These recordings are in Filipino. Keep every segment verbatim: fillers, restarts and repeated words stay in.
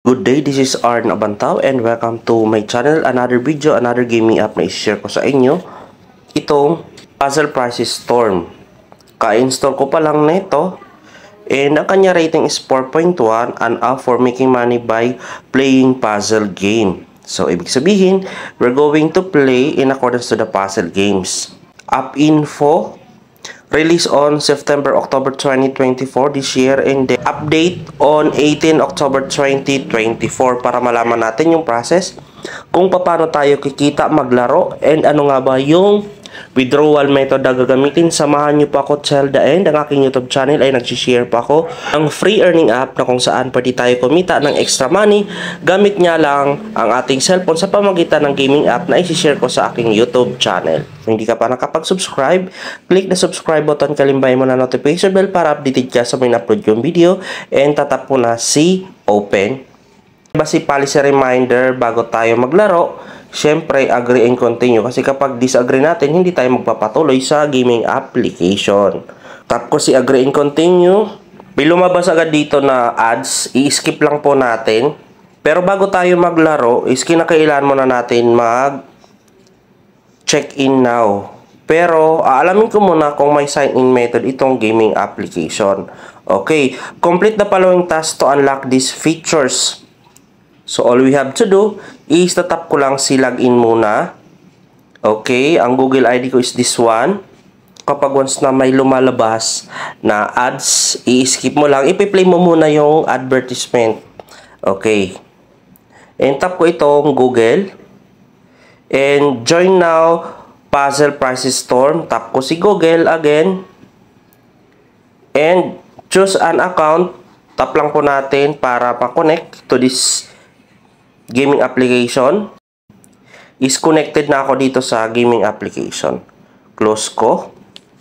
Good day, this is Arn Abantao and welcome to my channel. Another video, another gaming app na i-share ko sa inyo. Itong Puzzle Prices Storm. Ka-install ko pa lang nito. And ang kanya rating is four point one and up for making money by playing puzzle game. So, ibig sabihin, we're going to play in accordance to the puzzle games. App info. Release on September October twenty twenty-four this year, and the update on eighteen October twenty twenty-four para malaman natin yung process kung paano tayo kikita maglaro and ano nga ba yung withdrawal method na gagamitin. Samahan nyo pa ako till the end. Ang aking YouTube channel ay nagsishare pa ako ang free earning app na kung saan pwede tayo kumita ng extra money gamit nga lang ang ating cellphone sa pamagitan ng gaming app na isishare ko sa aking YouTube channel. Kung hindi ka pa nakapag-subscribe, click the subscribe button, kalimbay mo na notification bell para updated ka sa may upload yung video, and tatap mo na si open. Basi policy reminder bago tayo maglaro, syempre agree and continue, kasi kapag disagree natin hindi tayo magpapatuloy sa gaming application. Tap ko si agree and continue. May lumabas agad dito na ads, i-skip lang po natin. Pero bago tayo maglaro is kinakailangan muna natin mag check-in now. Pero aalamin ko muna kung may sign-in method itong gaming application. Okay, complete the following tasks to unlock these features. So all we have to do is tatap ko lang si login muna. Okay, ang Google I D ko is this one. Kapag once na may lumalabas na ads, i-skip mo lang. Ipi-play mo muna yung advertisement. Okay. And tap ko itong Google. And join now Puzzle Prices Storm. Tap ko si Google again. And choose an account. Tap lang po natin para pa-connect to this gaming application. Is connected na ako dito sa gaming application. Close ko.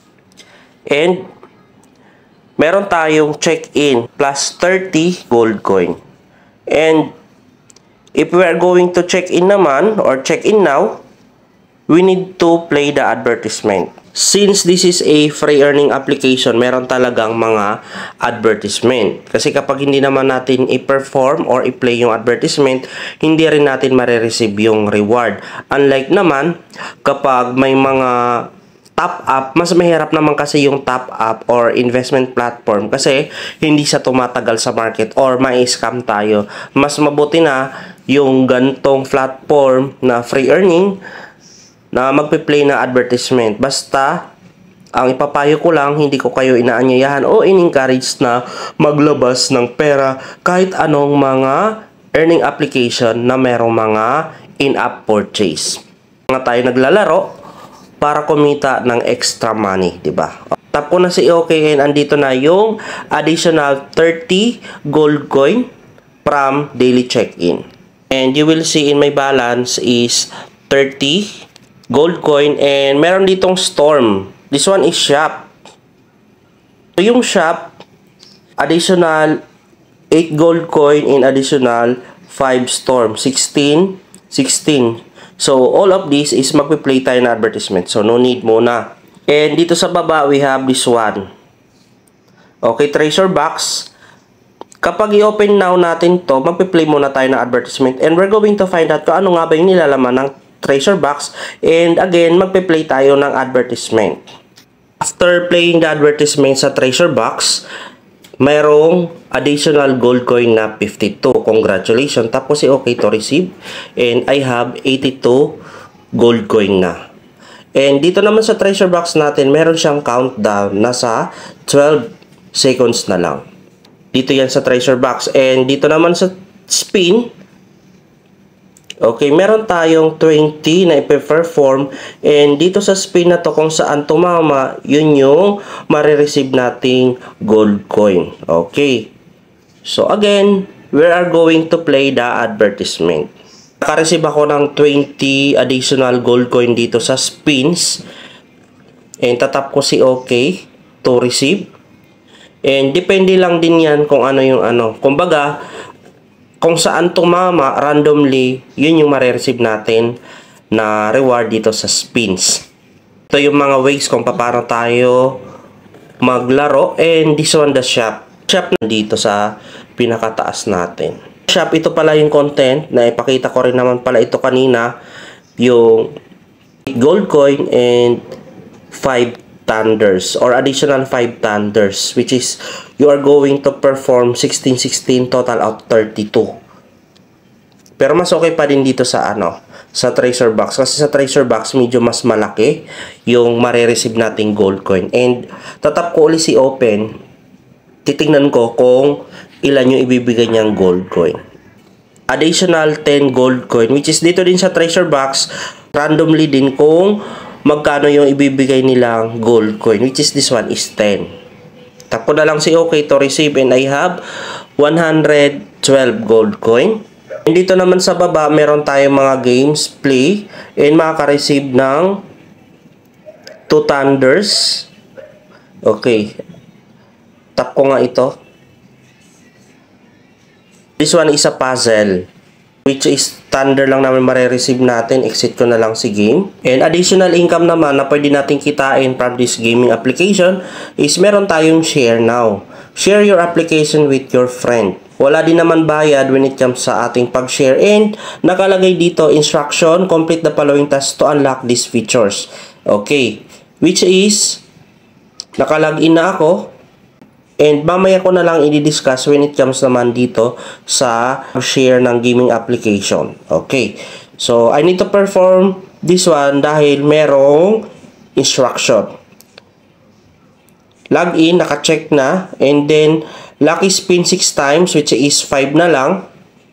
And meron tayong check-in plus thirty gold coin. And if we are going to check-in naman or check-in now, we need to play the advertisement. Since this is a free earning application, meron talagang mga advertisement. Kasi kapag hindi naman natin i-perform or i-play yung advertisement, hindi rin natin marireceive yung reward. Unlike naman, kapag may mga top up, mas mahirap naman kasi yung top up or investment platform kasi hindi siya tumatagal sa market or mai-scam tayo. Mas mabuti na yung gantong platform na free earning na magpe-play na advertisement. Basta, ang ipapayo ko lang, hindi ko kayo inaanyayahan o in-encourage na maglabas ng pera kahit anong mga earning application na merong mga in-app purchase. Mga tayo naglalaro para kumita ng extra money, di ba? Tap ko na si okay, and andito na yung additional thirty gold coin from daily check-in. And you will see in my balance is thirty gold coin, and meron ditong storm. This one is shop. So yung shop, additional eight gold coin in additional five storm, sixteen, sixteen. So all of this is magpi-play tayo na advertisement. So no need muna. And dito sa baba we have this one. Okay, treasure box. Kapag i-open now natin to, magpi-play muna tayo na advertisement, and we're going to find out kung ano nga ba yung nilalaman ng treasure box, and again magpe-play tayo ng advertisement. After playing the advertisement sa treasure box, mayroong additional gold coin na fifty-two. Congratulations. Tapos si okay to receive, and I have eighty-two gold coin na. And dito naman sa treasure box natin, meron siyang countdown, nasa twelve seconds na lang. Dito yan sa treasure box. And dito naman sa spin, okay, meron tayong twenty na ipe-perform, and dito sa spin na to kung saan tumama, yun yung marireceive nating gold coin. Okay. So again, we are going to play the advertisement. Naka-receive ako ng twenty additional gold coin dito sa spins. And tatap ko si okay to receive. And depende lang din yan kung ano yung ano. Kumbaga, kung saan tumama randomly, yun yung marireceive natin na reward dito sa spins. Ito yung mga ways kung paano tayo maglaro. And this one, the shop. Shop na dito sa pinakataas natin. shop, ito pala yung content na ipakita ko rin naman pala ito kanina, yung gold coin and five thunders or additional five thunders, which is you are going to perform sixteen sixteen total out thirty-two. Pero mas okay pa din dito sa ano, sa treasure box, kasi sa treasure box medyo mas malaki yung mare-receive nating gold coin. And tatap ko ulit si open, titingnan ko kung ilan yung ibibigay niyang gold coin. Additional ten gold coin, which is dito din sa treasure box, randomly din kung magkano yung ibibigay nilang gold coin, which is this one is ten. Tap ko na lang si okay to receive and I have one hundred twelve gold coin. And dito naman sa baba, meron tayong mga games, play, and makaka-receive ng two thunders. Okay. Tap ko nga ito. This one is a puzzle, which is thunder lang naman mare-receive natin. Exit ko na lang si game. And additional income naman na pwede natin kitain from this gaming application is meron tayong share now. Share your application with your friend. Wala din naman bayad when it comes sa ating pag-share. And nakalagay dito, instruction, complete the following tasks to unlock these features. Okay. Which is, nakalagin na ako. And mamaya ko na lang i-discuss when it comes naman dito sa share ng gaming application. Okay. So, I need to perform this one dahil merong instruction. Login, naka-check na. And then, lucky spin six times, which is five na lang.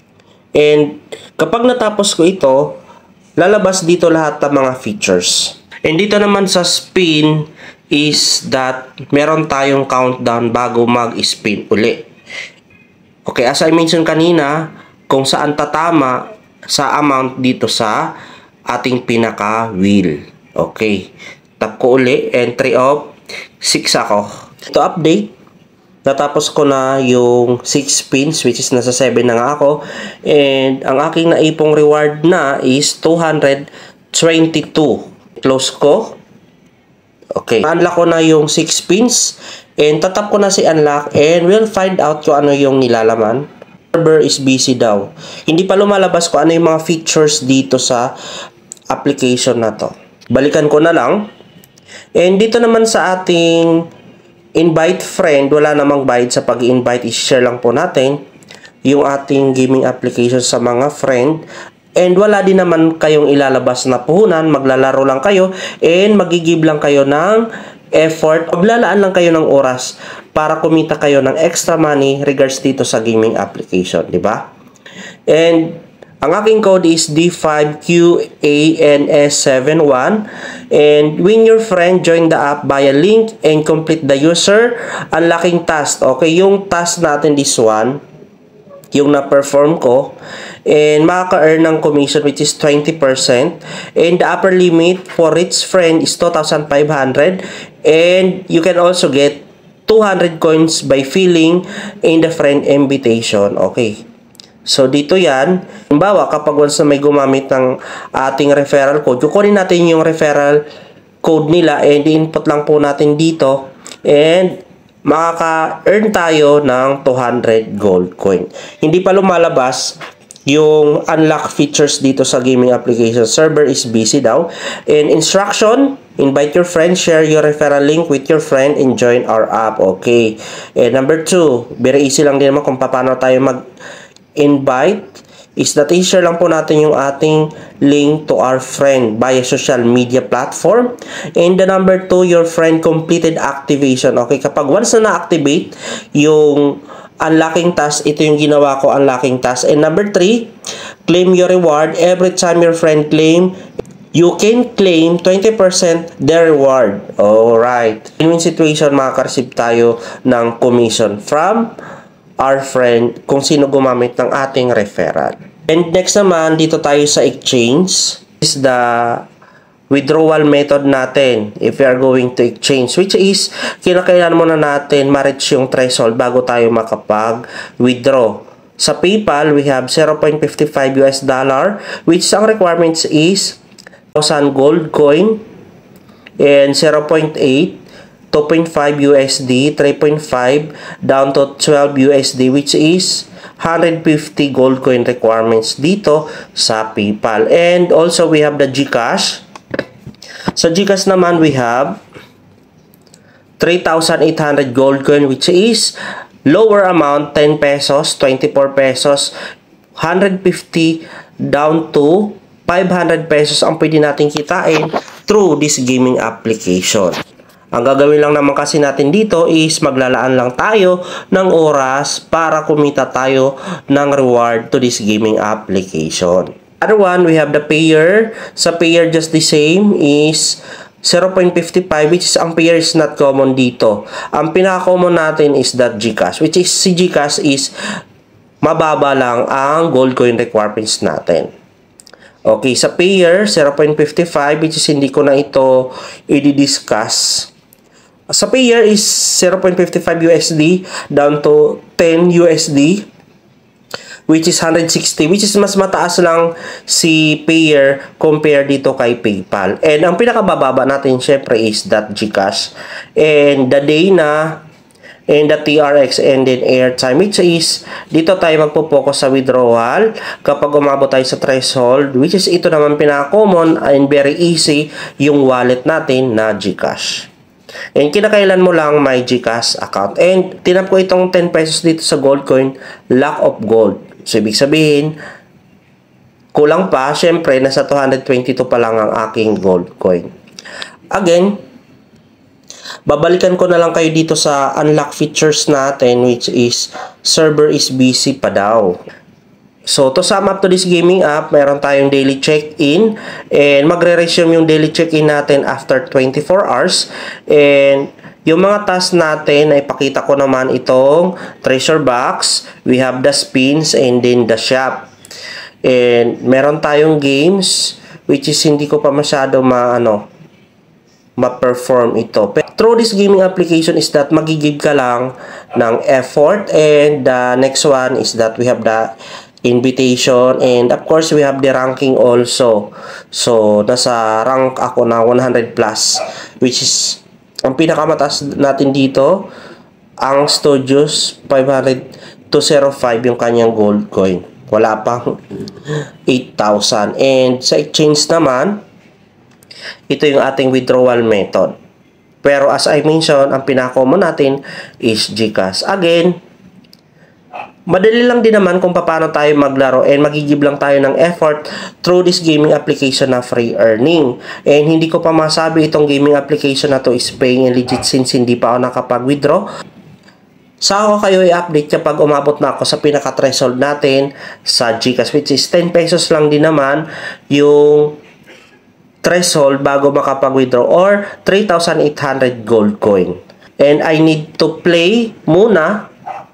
And kapag natapos ko ito, lalabas dito lahat ng mga features. And dito naman sa spin is that meron tayong countdown bago mag-spin uli. Okay, as I mentioned kanina, kung saan tatama sa amount dito sa ating pinaka-wheel. Okay, tap ko uli, entry of six ako. To update, natapos ko na yung six spins, which is nasa seven na nga ako. And ang aking naipong reward na is two hundred twenty-two. Close ko. Okay. Unlock ko na yung six spins. And tatap ko na si unlock. And we'll find out kung ano yung nilalaman. Server is busy daw. Hindi pa lumalabas kung ano yung mga features dito sa application na to. Balikan ko na lang. And dito naman sa ating invite friend, wala namang bayad sa pag-invite. I-share lang po natin yung ating gaming application sa mga friend. And wala din naman kayong ilalabas na puhunan. Maglalaro lang kayo and magigib lang kayo ng effort. Maglalaan lang kayo ng oras para kumita kayo ng extra money regards dito sa gaming application. Diba? And ang aking code is D five Q A N S seven one. And when your friend join the app via link and complete the user unlocking task. Okay, yung task natin this one, yung na-perform ko. And makaka-earn ng commission which is twenty percent. And the upper limit for each friend is two thousand five hundred. And you can also get two hundred coins by filling in the friend invitation. Okay. So, dito yan. Halimbawa, kapag once na may gumamit ng ating referral code, kukunin natin yung referral code nila and input lang po natin dito. And makaka-earn tayo ng two hundred gold coin. Hindi pa lumalabas yung unlock features dito sa gaming application. Server is busy daw. And instruction, invite your friend, share your referral link with your friend, and join our app. Okay. And number two, very easy lang din naman kung paano tayo mag-invite. Is that i-share lang po natin yung ating link to our friend via social media platform. And the number two, your friend completed activation. Okay, kapag once na na-activate yung unlocking task, ito yung ginawa ko, unlocking task. And number three, claim your reward. Every time your friend claim, you can claim twenty percent their reward. Alright. In situation, makaka-receive tayo ng commission from our friend kung sino gumamit ng ating referral. And next naman, dito tayo sa exchange. This is the withdrawal method natin if we are going to exchange, which is kinakailangan muna natin ma-reach yung threshold bago tayo makapag-withdraw. Sa PayPal, we have zero point five five U S dollar, which ang requirements is one thousand gold coin and zero point eight two point five U S D, three point five down to twelve U S D, which is one hundred fifty gold coin requirements dito sa PayPal. And also we have the GCash. Sa GCash naman we have three thousand eight hundred gold coin, which is lower amount, ten pesos, twenty-four pesos, one hundred fifty down to five hundred pesos ang pwede natin kitain through this gaming application. Ang gagawin lang naman kasi natin dito is maglalaan lang tayo ng oras para kumita tayo ng reward to this gaming application. Other one, we have the payer. Sa payer, just the same is zero point five five, which is ang payer is not common dito. Ang pinaka-common natin is that GCash, which is si GCash is mababa lang ang gold coin requirements natin. Okay, sa payer, zero point five five, which is hindi ko na ito i-discuss. Sa payer is zero point five five U S D down to ten U S D, which is one hundred sixty, which is mas mataas lang si payer compare dito kay PayPal. And ang pinakabababa natin syempre is that GCash. And the day na and the T R X and then airtime, which is dito tayo magpo-focus sa withdrawal kapag umabot tayo sa threshold, which is ito naman pinaka-common and very easy yung wallet natin na GCash. And kinakailan mo lang may GCash account. And tinap ko itong ten pesos dito sa gold coin, lack of gold. So ibig sabihin, kulang pa, syempre nasa two hundred twenty-two pa lang ang aking gold coin. Again, babalikan ko na lang kayo dito sa unlock features natin, which is server is busy pa daw. So, to sum up to this gaming app, meron tayong daily check-in and magre-resume yung daily check-in natin after twenty-four hours. And yung mga tasks natin, ay pakita ko naman itong treasure box, we have the spins, and then the shop. And meron tayong games, which is hindi ko pa masyado ma-ano, ma-perform ito. Pero through this gaming application is that magigib ka lang ng effort, and the next one is that we have the invitation, and of course we have the ranking also. So nasa rank ako na one hundred plus, which is ang pinakamataas natin dito ang Studios five hundred to zero five yung kanyang gold coin, wala pang eight thousand. And sa exchange naman, ito yung ating withdrawal method. Pero as I mentioned, ang pinaka-common natin is GCash. Again, madali lang din naman kung paano tayo maglaro and magigib lang tayo ng effort through this gaming application na free earning. And hindi ko pa masabi itong gaming application na to is paying and legit since hindi pa ako nakapag-withdraw. Sa ako kayo i-update kapag umabot na ako sa pinaka-threshold natin sa GCash, which is ten pesos lang din naman yung threshold bago makapag-withdraw, or three thousand eight hundred gold coin. And I need to play muna.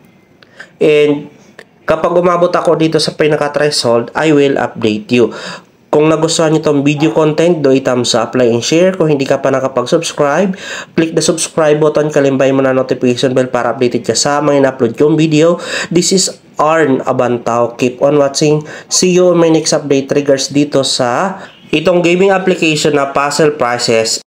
And kapag umabot ako dito sa pinaka-threshold, I will update you. Kung nagustuhan nyo itong video content, do it thumbs up, like, and share. Kung hindi ka pa nakapag-subscribe, click the subscribe button, kalimbay mo na notification bell para updated ka sa mga in-upload kong video. This is Arn Abantao. Keep on watching. See you on my next update regards dito sa itong gaming application na Puzzle Prices.